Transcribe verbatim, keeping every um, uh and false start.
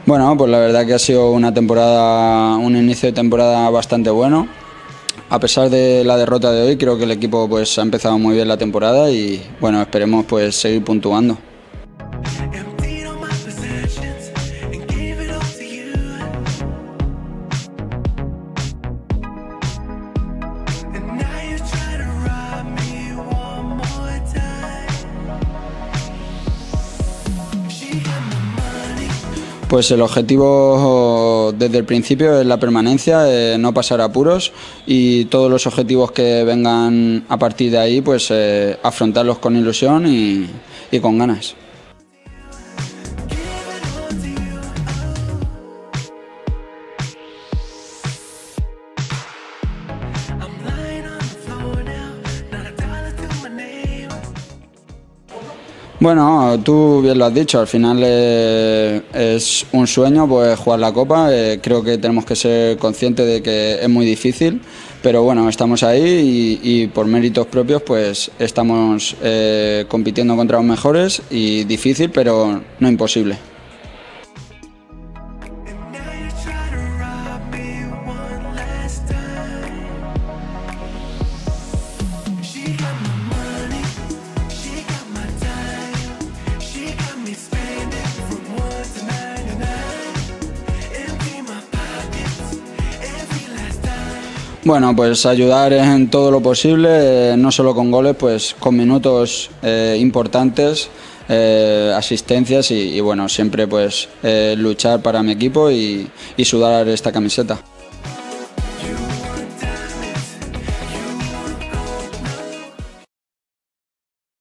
Bueno, pues la verdad que ha sido una temporada, un inicio de temporada bastante bueno. A pesar de la derrota de hoy, creo que el equipo pues ha empezado muy bien la temporada y bueno, esperemos pues seguir puntuando. Pues el objetivo desde el principio es la permanencia, eh, no pasar apuros y todos los objetivos que vengan a partir de ahí, pues eh, afrontarlos con ilusión y, y con ganas. Bueno, tú bien lo has dicho, al final eh, es un sueño pues jugar la Copa, eh, creo que tenemos que ser conscientes de que es muy difícil, pero bueno, estamos ahí y, y por méritos propios pues estamos eh, compitiendo contra los mejores y difícil, pero no imposible. Bueno, pues ayudar en todo lo posible, eh, no solo con goles, pues con minutos eh, importantes, eh, asistencias y, y bueno, siempre pues eh, luchar para mi equipo y, y sudar esta camiseta.